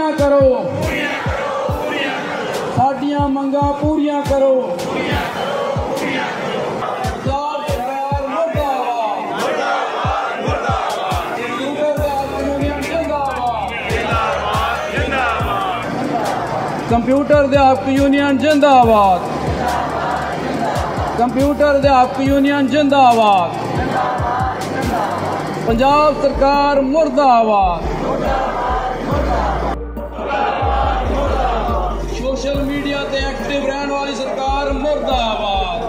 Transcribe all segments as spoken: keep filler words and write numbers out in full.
पूरियां करो, साडियां मंगां पूरियां करो। कंप्यूटर अध्यापक यूनियन जिंदाबाद, कंप्यूटर अध्यापक यूनियन जिंदाबाद, पंजाब सरकार मुर्दाबाद, सोशल मीडिया ते एक्टिव रहने वाली सरकार मुर्दाबाद।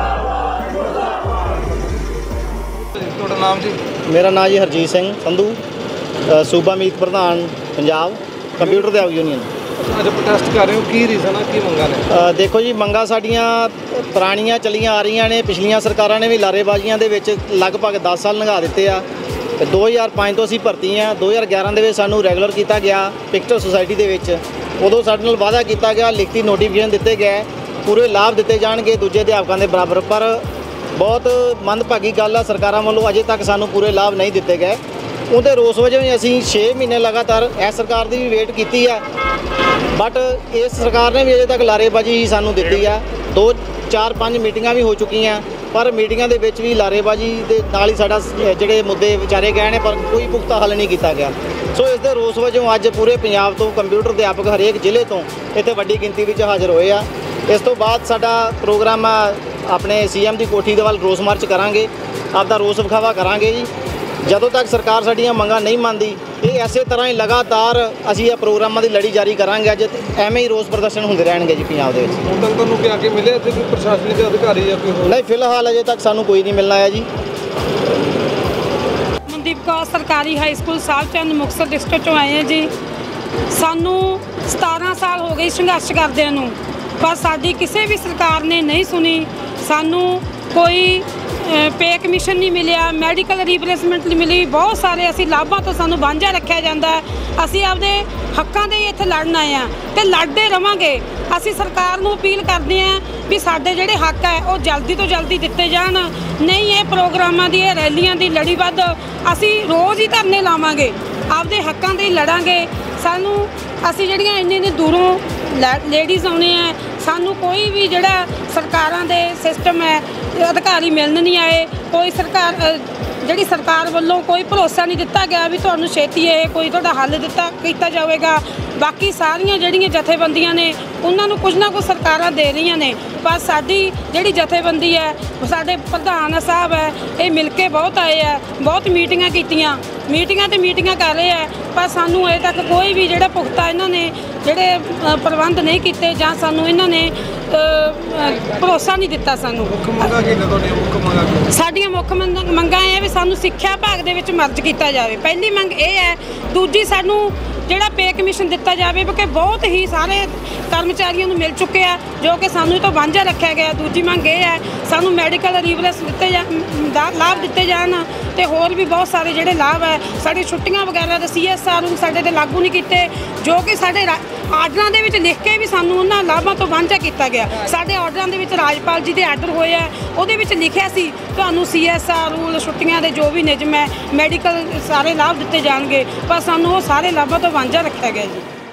ਤੁਹਾਡਾ नाम जी? मेरा नाम जी हरजीत सिंह संधू, सूबा मीत प्रधान पंजाब, कंप्यूटर अध्यापक यूनियन। ਅੱਜ ਪ੍ਰੋਟੈਸਟ ਕਰ ਰਹੇ ਹੋ, ਕੀ ਰੀਜ਼ਨ ਆ, ਕੀ ਮੰਗਾਂ ਨੇ? ਦੇਖੋ ਜੀ, ਮੰਗਾਂ ਸਾਡੀਆਂ ਪੁਰਾਣੀਆਂ ਚੱਲੀਆਂ ਆ ਰਹੀਆਂ ਨੇ। ਪਿਛਲੀਆਂ ਸਰਕਾਰਾਂ ਨੇ ਵੀ ਲਾਰੇਬਾਜ਼ੀਆਂ ਦੇ ਵਿੱਚ ਲਗਭਗ ਦਸ ਸਾਲ ਲੰਘਾ ਦਿੱਤੇ ਆ। ਦੋ ਹਜ਼ਾਰ ਪੰਜ ਤੋਂ ਅਸੀਂ ਭਰਤੀ ਹਾਂ। ਦੋ ਹਜ਼ਾਰ ਗਿਆਰਾਂ ਦੇ ਵਿੱਚ ਸਾਨੂੰ ਰੈਗੂਲਰ ਕੀਤਾ ਗਿਆ ਪਿਕਚਰ ਸੁਸਾਇਟੀ ਦੇ ਵਿੱਚ। ਉਦੋਂ ਸਾਡੇ ਨਾਲ ਵਾਅਦਾ ਕੀਤਾ ਗਿਆ, ਲਿਖਤੀ ਨੋਟੀਫਿਕੇਸ਼ਨ ਦਿੱਤੇ ਗਏ, ਪੂਰੇ ਲਾਭ ਦਿੱਤੇ ਜਾਣਗੇ ਦੂਜੇ ਅਧਿਆਪਕਾਂ ਦੇ ਬਰਾਬਰ। ਪਰ ਬਹੁਤ ਮੰਦਭਾਗੀ ਗੱਲ ਆ, ਸਰਕਾਰਾਂ ਵੱਲੋਂ ਅਜੇ ਤੱਕ ਸਾਨੂੰ ਪੂਰੇ ਲਾਭ ਨਹੀਂ ਦਿੱਤੇ ਗਏ। ਉਹਦੇ ਰੋਸ ਵਜੋਂ ਹੀ ਅਸੀਂ ਛੇ ਮਹੀਨੇ ਲਗਾਤਾਰ ਇਸ ਸਰਕਾਰ ਦੀ ਵੀ ਵੇਟ ਕੀਤੀ ਆ, ਬਟ ਇਸ ਸਰਕਾਰ ਨੇ ਵੀ ਅਜੇ ਤੱਕ ਲਾਰੇਬਾਜ਼ੀ ਹੀ ਸਾਨੂੰ ਦਿੱਤੀ ਆ। ਦੋ ਚਾਰ ਪੰਜ ਮੀਟਿੰਗਾਂ ਵੀ ਹੋ ਚੁੱਕੀਆਂ, ਪਰ ਮੀਟਿੰਗਾਂ ਦੇ ਵਿੱਚ ਵੀ ਲਾਰੇਬਾਜ਼ੀ ਦੇ ਨਾਲ ਹੀ ਸਾਡਾ ਜਿਹੜੇ ਮੁੱਦੇ ਵਿਚਾਰੇ ਗਏ ਨੇ, ਪਰ ਕੋਈ ਪੁਖਤਾ ਹੱਲ ਨਹੀਂ ਕੀਤਾ ਗਿਆ। ਸੋ ਇਸ ਦੇ ਰੋਸ ਵਜੋਂ ਅੱਜ ਪੂਰੇ ਪੰਜਾਬ ਤੋਂ ਕੰਪਿਊਟਰ ਅਧਿਆਪਕ ਹਰੇਕ ਜ਼ਿਲ੍ਹੇ ਤੋਂ ਇੱਥੇ ਵੱਡੀ ਗਿਣਤੀ ਵਿੱਚ ਹਾਜ਼ਰ ਹੋਏ ਆ। ਇਸ ਤੋਂ ਬਾਅਦ ਸਾਡਾ ਪ੍ਰੋਗਰਾਮ ਆਪਣੇ ਸੀ ਐਮ ਦੀ ਕੋਠੀ ਦੇ ਵੱਲ ਰੋਸ ਮਾਰਚ ਕਰਾਂਗੇ, ਆਪਦਾ ਰੋਸ ਵਿਖਾਵਾ ਕਰਾਂਗੇ ਜੀ। ਜਦੋਂ ਤੱਕ ਸਰਕਾਰ ਸਾਡੀਆਂ ਮੰਗਾਂ ਨਹੀਂ ਮੰਨਦੀ, ਇਹ ਇਸੇ ਤਰ੍ਹਾਂ ਹੀ ਲਗਾਤਾਰ ਅਸੀਂ ਇਹ ਪ੍ਰੋਗਰਾਮਾਂ ਦੀ ਲੜੀ ਜਾਰੀ ਕਰਾਂਗੇ। ਅੱਜ ਐਵੇਂ ਹੀ ਰੋਸ ਪ੍ਰਦਰਸ਼ਨ ਹੁੰਦੇ ਰਹਿਣਗੇ ਜੀ ਪੰਜਾਬ ਦੇ ਵਿੱਚ। ਹੁਣ ਤੱਕ ਤੁਹਾਨੂੰ ਕਿ ਆ ਕੇ ਮਿਲੇ ਇੱਥੇ ਕੋਈ ਪ੍ਰਸ਼ਾਸਨਿਕ ਅਧਿਕਾਰੀ ਜਾਂ ਕੋਈ ਹੋਰ? ਨਹੀਂ, ਫਿਲਹਾਲ ਅਜੇ ਤੱਕ ਸਾਨੂੰ ਕੋਈ ਨਹੀਂ ਮਿਲਣਾ ਹੈ ਜੀ। ਮਨਦੀਪ ਕੌਰ, ਸਰਕਾਰੀ high school Sahib Chand, Muktsar district ਤੋਂ ਆਏ ਹਾਂ ਜੀ। ਸਾਨੂੰ ਸਤਾਰਾਂ ਸਾਲ ਹੋ ਗਏ ਸੰਘਰਸ਼ ਕਰਦਿਆਂ ਨੂੰ, ਪਰ ਸਾਡੀ ਕਿਸੇ ਵੀ ਸਰਕਾਰ ਨੇ ਨਹੀਂ ਸੁਣੀ। ਸਾਨੂੰ ਕੋਈ ਪੇ ਕਮਿਸ਼ਨ ਨਹੀਂ ਮਿਲਿਆ, ਮੈਡੀਕਲ ਰੀਪਲੇਸਮੈਂਟ ਨਹੀਂ ਮਿਲੀ। ਬਹੁਤ ਸਾਰੇ ਅਸੀਂ ਲਾਭਾਂ ਤੋਂ ਸਾਨੂੰ ਵਾਂਝਾ ਰੱਖਿਆ ਜਾਂਦਾ। ਅਸੀਂ ਆਪਦੇ ਹੱਕਾਂ ਦੇ ਇੱਥੇ ਲੜਨ ਆਏ ਹਾਂ ਅਤੇ ਲੜਦੇ ਰਵਾਂਗੇ। ਅਸੀਂ ਸਰਕਾਰ ਨੂੰ ਅਪੀਲ ਕਰਦੇ ਹਾਂ ਵੀ ਸਾਡੇ ਜਿਹੜੇ ਹੱਕ ਹੈ ਉਹ ਜਲਦੀ ਤੋਂ ਜਲਦੀ ਦਿੱਤੇ ਜਾਣ। ਨਹੀਂ ਇਹ ਪ੍ਰੋਗਰਾਮਾਂ ਦੀ, ਇਹ ਰੈਲੀਆਂ ਦੀ ਲੜੀ ਵੱਧ ਅਸੀਂ ਰੋਜ਼ ਹੀ ਧਰਨੇ ਲਾਵਾਂਗੇ, ਆਪਦੇ ਹੱਕਾਂ ਦੇ ਲੜਾਂਗੇ। ਸਾਨੂੰ ਅਸੀਂ ਜਿਹੜੀਆਂ ਇੰਨੇ ਇੰਨੇ ਦੂਰੋਂ ਲੇਡੀਜ਼ ਆਉਣੇ ਆ, ਸਾਨੂੰ ਕੋਈ ਵੀ ਜਿਹੜਾ ਸਰਕਾਰਾਂ ਦੇ ਸਿਸਟਮ ਹੈ ਅਧਿਕਾਰੀ ਮਿਲਣ ਨਹੀਂ ਆਏ। ਕੋਈ ਸਰਕਾਰ ਜਿਹੜੀ ਸਰਕਾਰ ਵੱਲੋਂ ਕੋਈ ਭਰੋਸਾ ਨਹੀਂ ਦਿੱਤਾ ਗਿਆ ਵੀ ਤੁਹਾਨੂੰ ਛੇਤੀ ਇਹ ਕੋਈ ਤੁਹਾਡਾ ਹੱਲ ਦਿੱਤਾ ਕੀਤਾ ਜਾਵੇਗਾ। ਬਾਕੀ ਸਾਰੀਆਂ ਜਿਹੜੀਆਂ ਜਥੇਬੰਦੀਆਂ ਨੇ ਉਹਨਾਂ ਨੂੰ ਕੁਝ ਨਾ ਕੁਝ ਸਰਕਾਰਾਂ ਦੇ ਰਹੀਆਂ ਨੇ, ਪਰ ਸਾਡੀ ਜਿਹੜੀ ਜਥੇਬੰਦੀ ਹੈ, ਸਾਡੇ ਪ੍ਰਧਾਨ ਸਾਹਿਬ ਹੈ, ਇਹ ਮਿਲ ਕੇ ਬਹੁਤ ਆਏ ਆ, ਬਹੁਤ ਮੀਟਿੰਗਾਂ ਕੀਤੀਆਂ, ਮੀਟਿੰਗਾਂ ਤੇ ਮੀਟਿੰਗਾਂ ਕਰ ਰਹੇ ਆ, ਪਰ ਸਾਨੂੰ ਅਜੇ ਤੱਕ ਕੋਈ ਵੀ ਜਿਹੜਾ ਪੁਖਤਾ ਇਹਨਾਂ ਨੇ ਜਿਹੜੇ ਪ੍ਰਬੰਧ ਨਹੀਂ ਕੀਤੇ ਜਾਂ ਸਾਨੂੰ ਇਹਨਾਂ ਨੇ ਭਰੋਸਾ ਨਹੀਂ ਦਿੱਤਾ। ਸਾਨੂੰ ਮੁੱਖ ਮੰਗਾਂ ਕੀ ਨੇ ਤੁਹਾਡੀਆਂ? ਮੁੱਖ ਮੰਗਾਂ ਸਾਡੀਆਂ ਮੁੱਖ ਮੰਗਾਂ ਇਹ ਵੀ ਸਾਨੂੰ ਸਿੱਖਿਆ ਵਿਭਾਗ ਦੇ ਵਿੱਚ ਮਰਜ ਕੀਤਾ ਜਾਵੇ। ਪਹਿਲੀ ਮੰਗ ਇਹ ਹੈ। ਦੂਜੀ, ਸਾਨੂੰ ਜਿਹੜਾ ਪੇ ਕਮਿਸ਼ਨ ਦਿੱਤਾ ਜਾਵੇ, ਕਿਉਂਕਿ ਬਹੁਤ ਹੀ ਸਾਰੇ ਕਰਮਚਾਰੀਆਂ ਨੂੰ ਮਿਲ ਚੁੱਕੇ ਆ ਜੋ ਕਿ ਸਾਨੂੰ ਇਹ ਤੋਂ ਵਾਂਝਾ ਰੱਖਿਆ ਗਿਆ। ਦੂਜੀ ਮੰਗ ਇਹ ਹੈ, ਸਾਨੂੰ ਮੈਡੀਕਲ ਰੀਪਲੇਸ ਦਿੱਤੇ ਜਾ ਲਾਭ ਦਿੱਤੇ ਜਾਣ ਅਤੇ ਹੋਰ ਵੀ ਬਹੁਤ ਸਾਰੇ ਜਿਹੜੇ ਲਾਭ ਹੈ। ਸਾਡੀ ਛੁੱਟੀਆਂ ਵਗੈਰਾ ਦੇ ਸੀ ਐਸ ਆਰ ਨੂੰ ਸਾਡੇ 'ਤੇ ਲਾਗੂ ਨਹੀਂ ਕੀਤੇ, ਜੋ ਕਿ ਸਾਡੇ ਆਰਡਰਾਂ ਦੇ ਵਿੱਚ ਲਿਖ ਕੇ ਵੀ ਸਾਨੂੰ ਉਹਨਾਂ ਲਾਭਾਂ ਤੋਂ ਵਾਂਝਾ ਕੀਤਾ ਗਿਆ। ਸਾਡੇ ਆਰਡਰਾਂ ਦੇ ਵਿੱਚ ਰਾਜਪਾਲ ਜੀ ਦੇ ਆਰਡਰ ਹੋਏ ਆ, ਉਹਦੇ ਵਿੱਚ ਲਿਖਿਆ ਸੀ ਤੁਹਾਨੂੰ ਸੀ ਐਸ ਆਰ ਰੂਲ, ਛੁੱਟੀਆਂ ਦੇ ਜੋ ਵੀ ਨਿਯਮ ਹੈ, ਮੈਡੀਕਲ ਸਾਰੇ ਲਾਭ ਦਿੱਤੇ ਜਾਣਗੇ, ਪਰ ਸਾਨੂੰ ਉਹ ਸਾਰੇ ਲਾਭਾਂ ਤੋਂ ਵਾਂਝਾ ਰੱਖਿਆ ਗਿਆ ਜੀ।